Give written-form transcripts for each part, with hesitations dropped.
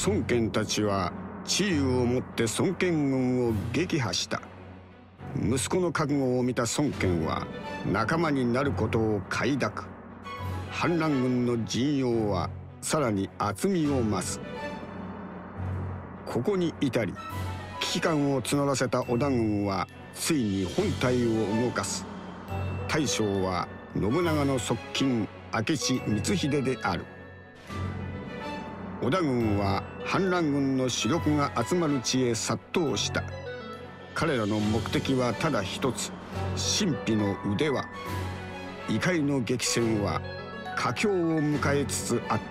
孫権たちは知恵をもって孫権軍を撃破した。息子の覚悟を見た孫権は仲間になることを快諾。反乱軍の陣容はさらに厚みを増す。ここに至り危機感を募らせた織田軍はついに本隊を動かす。大将は信長の側近明智光秀である。織田軍は反乱軍の主力が集まる地へ殺到した。彼らの目的はただ一つ、神秘の腕輪。異界の激戦は佳境を迎えつつあった。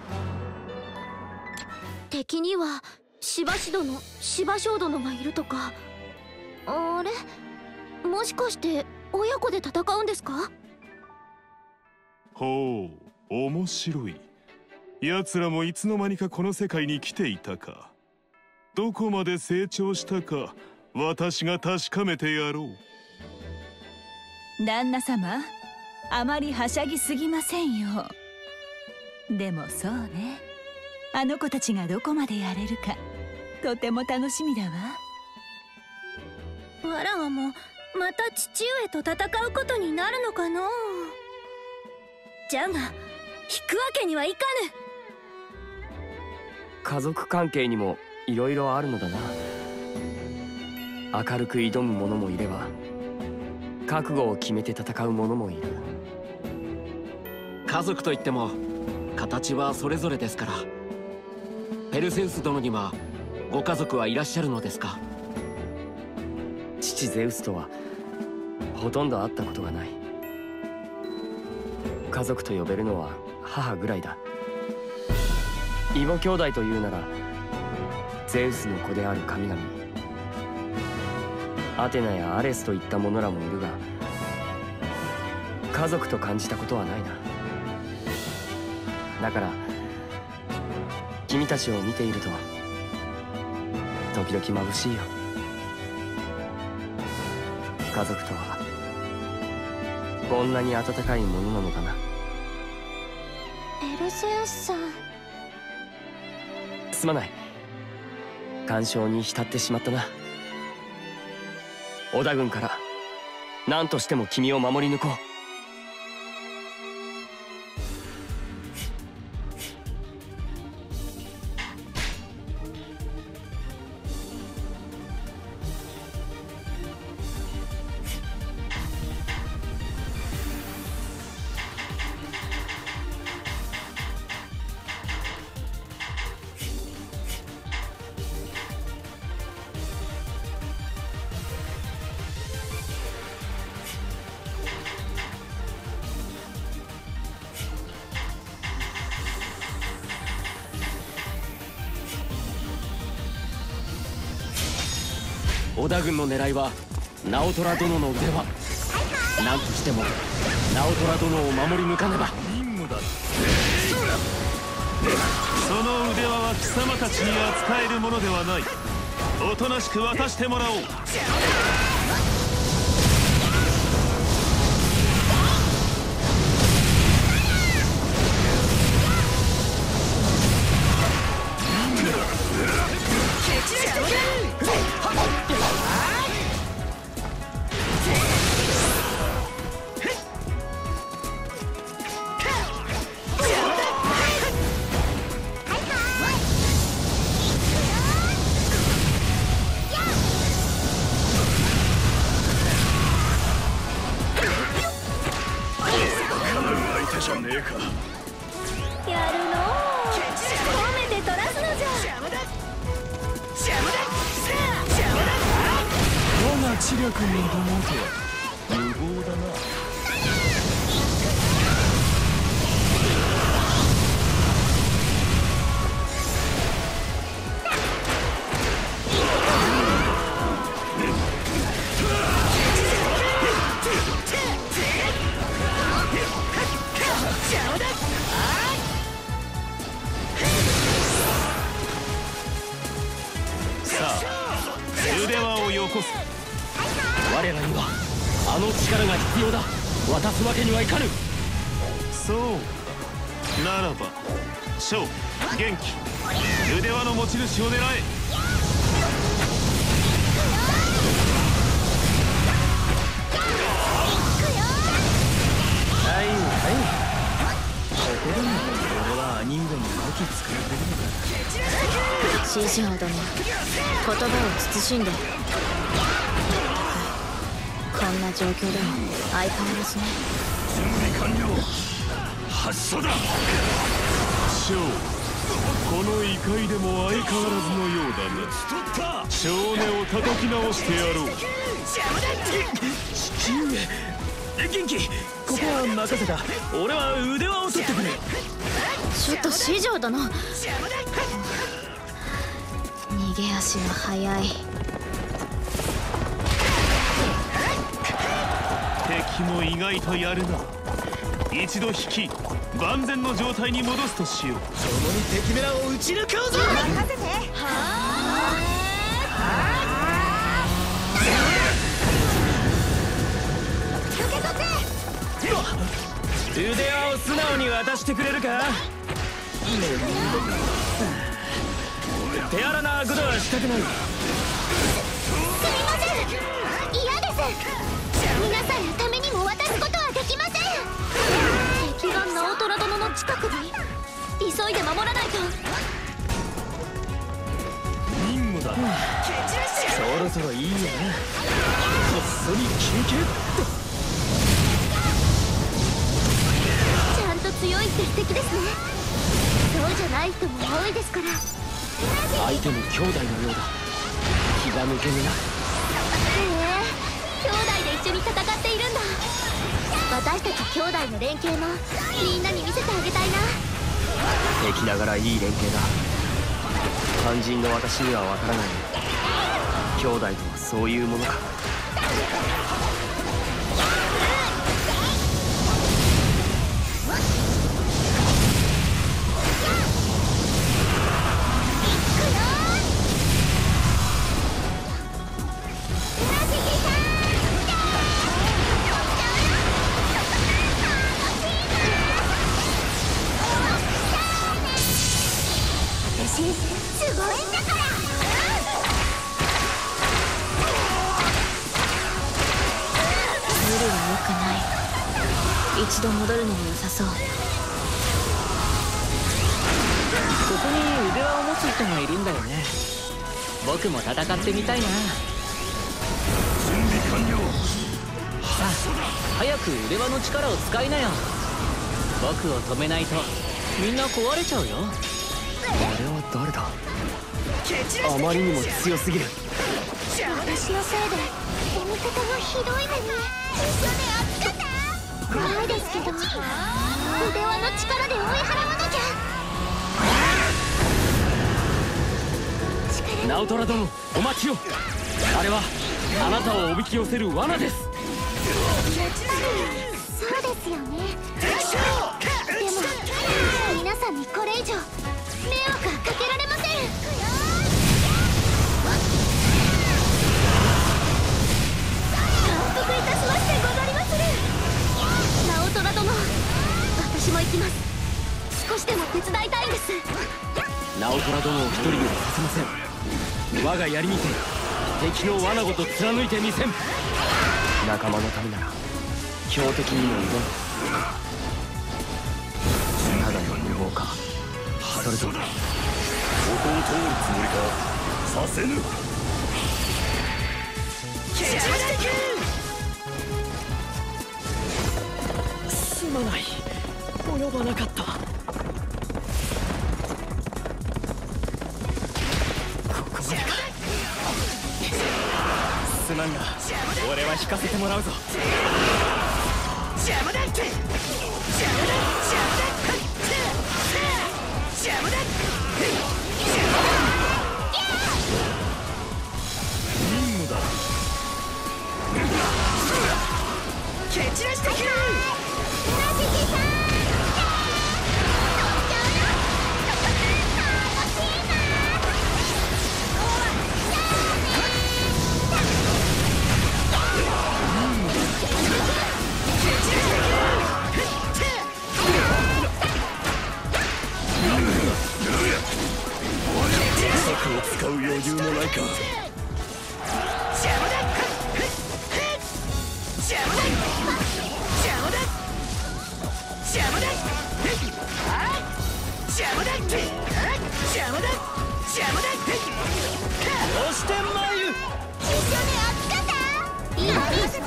敵には柴師殿、柴将殿がいるとか。あれ、もしかして親子で戦うんですか？ ほう、面白い。奴らもいつの間にかこの世界に来ていたか。どこまで成長したか私が確かめてやろう。旦那様、あまりはしゃぎすぎませんよ。でもそうね、あの子たちがどこまでやれるかとても楽しみだわ。 わらわもまた父上と戦うことになるのかのう。じゃが引くわけにはいかぬ。 家族関係にもいろいろあるのだな。明るく挑む者もいれば覚悟を決めて戦う者もいる。 家族といっても形はそれぞれですから。ペルセウス殿にはご家族はいらっしゃるのですか？ 父ゼウスとはほとんど会ったことがない。家族と呼べるのは母ぐらいだ。異母兄弟というならゼウスの子である神々アテナやアレスといった者らもいるが、家族と感じたことはないな。だから君たちを見ていると時々眩しいよ。家族とはこんなに温かいものなのだな。 ペルセウスさん、 すまない。干渉に浸ってしまったな。織田軍から何としても君を守り抜こう。織田軍の狙いは直虎殿の腕輪。何としても直虎殿を守り抜かねば。 任務だ。その腕輪は貴様たちに扱えるものではない。おとなしく渡してもらおう。 やるのう。褒めて取らすのじゃ。 我が知略に挑もうとは無謀だな。腕輪をよこす。 我らにはあの力が必要だ。渡すわけにはいかぬ。 そうか。ならば翔、元気、 腕輪の持ち主を狙え。 はいはい。ここでも俺は兄上に武器作られるのか。 師匠殿、言葉を慎んで。こんな状況でも相変わらずね。 準備完了。発射だ。将、この異界でも相変わらずのようだな。少年を叩き直してやろう。 父上元気、ここは任せた。俺は腕輪を取ってくれ。 ちょっと師匠殿、逃げ足が速い。 敵も意外とやるな。一度引き万全の状態に戻すとしよう。 共に敵メラを撃ち抜こうぞ。 任せて。 腕輪を素直に渡してくれるか。手荒なことはしたくない。 すみません、嫌です。皆さんのためにも渡すことはできません。敵が直虎殿の近くに。急いで守らないと。 任務だ。そろそろいいよな。こっそり休憩。 ちゃんと強いって素敵ですね。そうじゃない人も多いですから。 相手も兄弟のようだ。気が抜けぬな。 兄弟で一緒に戦っているんだ。私たち兄弟の連携もみんなに見せてあげたいな。 敵ながらいい連携だ。肝心の私にはわからない。兄弟とはそういうものか。 すごいんだから。無理は良くない。一度戻るのも良さそう。 ここに腕輪を持つ人がいるんだよね。僕も戦ってみたいな。 準備完了。 さあ、早く腕輪の力を使いなよ。僕を止めないとみんな壊れちゃうよ。あれは誰だ。あまりにも強すぎる。 私のせいでお味方がひどい目に。一緒で熱かった。怖いですけど、腕輪の力で追い払わなきゃ。 直虎殿、お待ちを。あれはあなたをおびき寄せる罠です。 そうですよね。でも皆さんにこれ以上迷惑はかけられません。感服いたしましてござりまする。直虎殿、私も行きます。少しでも手伝いたいんです。 直虎殿を一人ではさせません。我が槍にて敵の罠ごと貫いてみせん。仲間のためなら標的にも挑む。ただの無謀か、それともここを通るつもりか。させぬ。すまない、及ばなかった。すまんが、俺は引かせてもらうぞ。邪魔だって、邪魔だ、邪魔だ、邪魔だ、任務だ。蹴散らしてくる。 か。 そして眉一緒に熱かったいい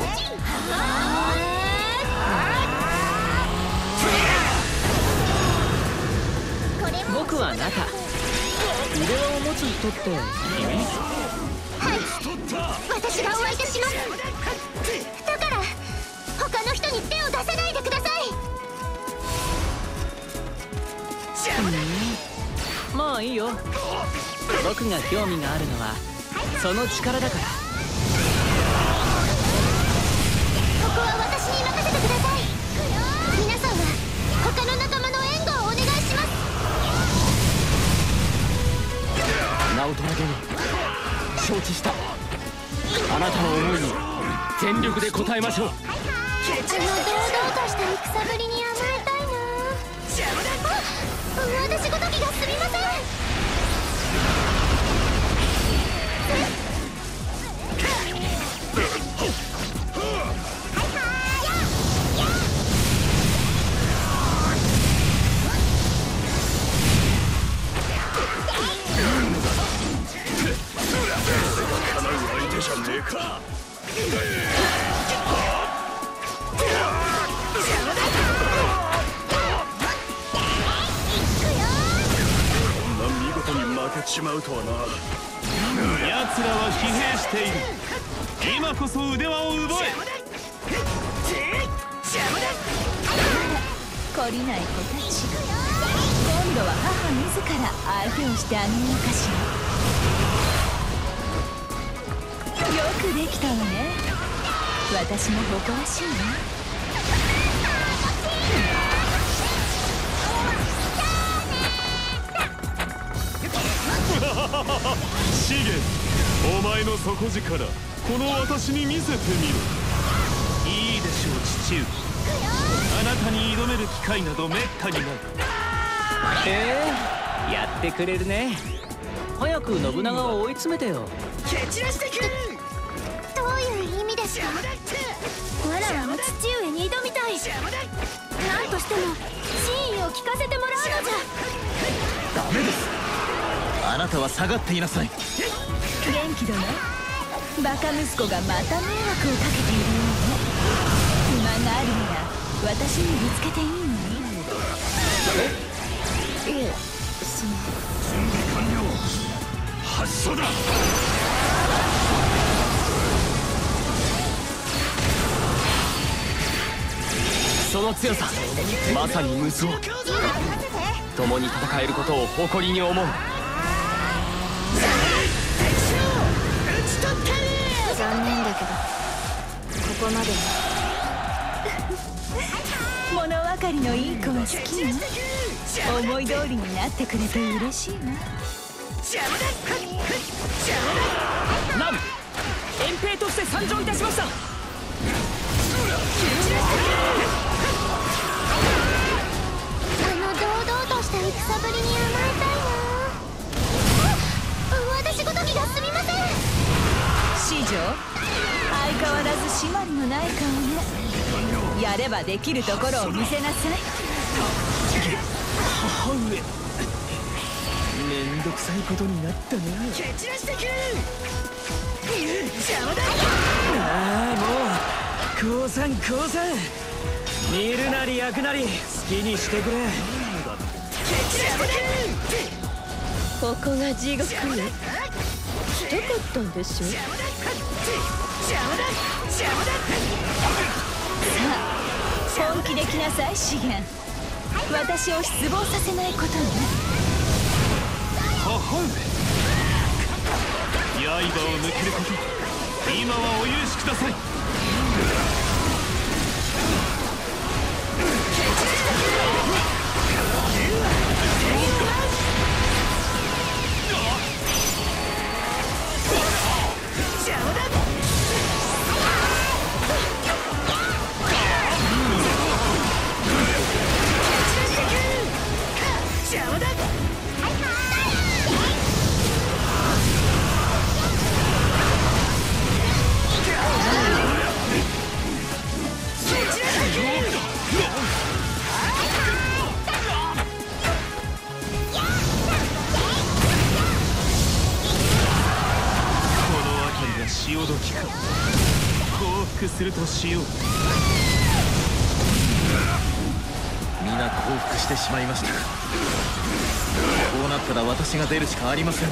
僕は中。腕輪を持つ人って君？ はい、私がお相手します。だから他の人に手を出さないでください。 まあいいよ。僕が興味があるのはその力だから。 ここは私に任せてください。皆さんは他の仲間の援護をお願いします。 ナオトラ殿、承知した。あなたの思いに全力で応えましょう。 堂々とした戦ぶりに甘えたいな。私ごときがすみません。 相手じゃねえか。見事に負けちまうとはな。奴らは疲弊している。今こそ腕輪を奪え。 懲りない子たち、今度は母自ら相手をしてあげようかしら。よくできたわね。私も誇らしいわ。 シゲ、お前の底力、この私に見せてみろ。いいでしょう父上。あなたに挑める機会などめったにない。 やってくれるね。早く信長を追い詰めてよ。 蹴散らしてくる。どういう意味ですか？わらわも父上に挑みたい。何としても真意を聞かせてもらうのじゃ。 ダメです。あなたは下がっていなさい。 元気だな。バカ息子がまた迷惑をかけているようね。不満があるなら私にぶつけていいのに。 いえ、 準備完了。発射だ。 その強さ、まさに無双。共に戦えることを誇りに思う。 残念だけどここまで。 物分かりのいい子は好きよ。思い通りになってくれて嬉しいわ。 ナム、遠兵として参上いたしました。 堂々とした戦ぶりに甘えたいな。私ごときがすみません。 四条、相変わらず締まりのない顔ね。やればできるところを見せなさい。 母上、めんどくさいことになったな。蹴散らしてくる。邪魔だ。ああ、もう降参降参。煮るなり焼くなり好きにしてくれ。 ここが地獄よ。来たかったんでしょ。 さあ、本気で来なさい資源。私を失望させないことね。 母上、刃を抜けること、今はお許しください。 邪魔だ。 どきか。降伏するとしよう。 皆降伏してしまいました。こうなったら私が出るしかありませんね。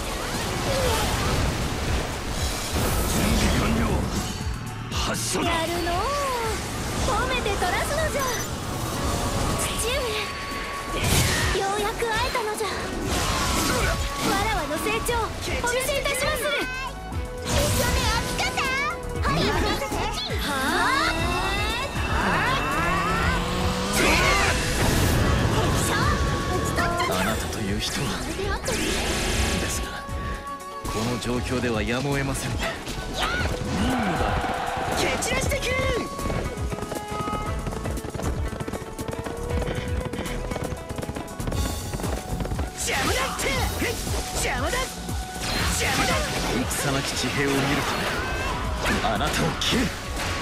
準備完了。発射だ。 やるの褒めて取らすのじゃ。父上、ようやく会えたのじゃ。わらわの成長お見せいたしまする。一緒におつかさん。はい、 あなたという人はですが、この状況ではやむを得ませんね。 蹴散らしてくる。邪魔だって邪魔だ邪魔だ。 戦なき地平を見るためあなたを切る。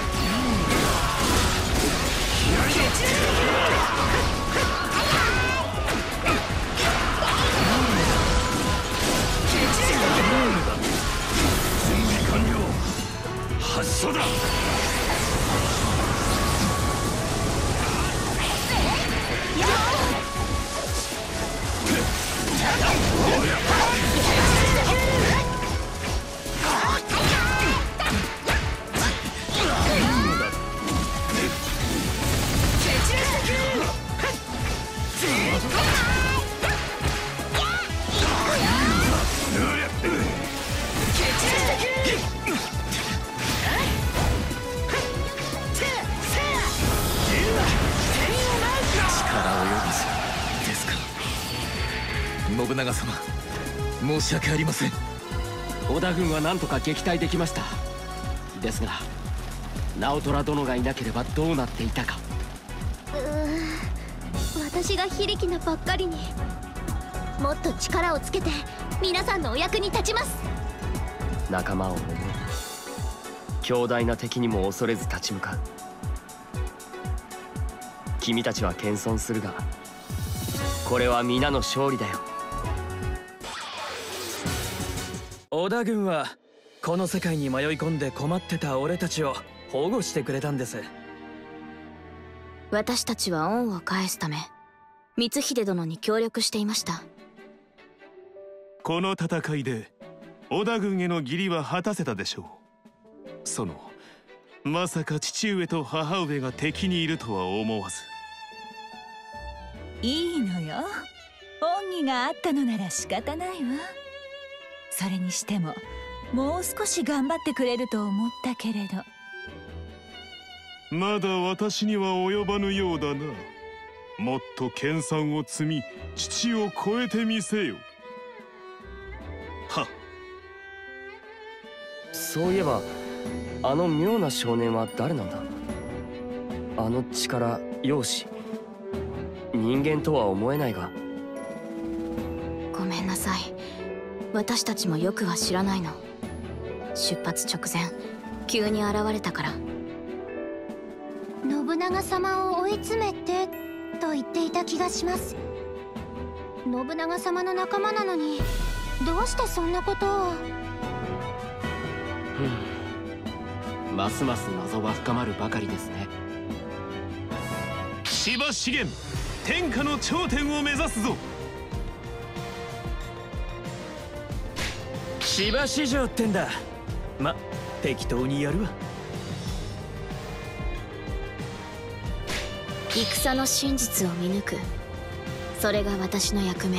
準備完了。発射だ。 信長様、申し訳ありません。 織田軍は何とか撃退できました。ですが直虎殿がいなければどうなっていたか。 私が非力なばっかりに。もっと力をつけて皆さんのお役に立ちます。 仲間を思い、強大な敵にも恐れず立ち向かう。君たちは謙遜するが、これは皆の勝利だよ。 織田軍はこの世界に迷い込んで困ってた俺たちを保護してくれたんです。 私たちは恩を返すため光秀殿に協力していました。 この戦いで織田軍への義理は果たせたでしょう。まさか父上と母上が敵にいるとは思わず。 いいのよ。恩義があったのなら仕方ないわ。それにしてももう少し頑張ってくれると思ったけれど。 まだ私には及ばぬようだな。もっと研鑽を積み父を超えてみせよ。はっ。 そういえばあの妙な少年は誰なんだ。あの力、容姿、人間とは思えないが。 ごめんなさい、私たちもよくは知らないの。出発直前急に現れたから。 信長様を追い詰めてと言っていた気がします。信長様の仲間なのにどうしてそんなことを。 ますます謎は深まるばかりですね。 芝資源、天下の頂点を目指すぞ。 芝市場ってんだ。ま、適当にやるわ。 戦の真実を見抜く、それが私の役目。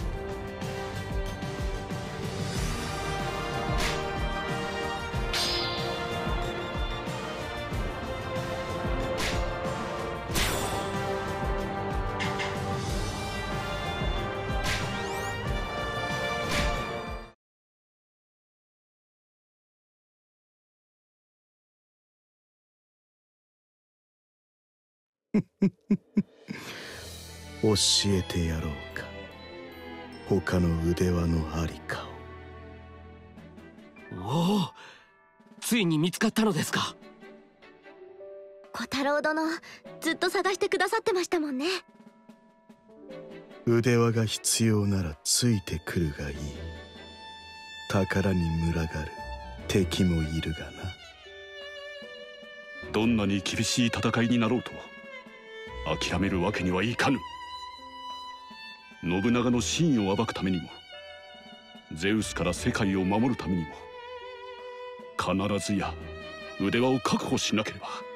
教えてやろうか、他の腕輪のありかを。おお、ついに見つかったのですか。 小太郎殿、ずっと探してくださってましたもんね。 腕輪が必要ならついてくるがいい。宝に群がる敵もいるがな。 どんなに厳しい戦いになろうと諦めるわけにはいかぬ。信長の真意を暴くためにも、ゼウスから世界を守るためにも、必ずや腕輪を確保しなければ。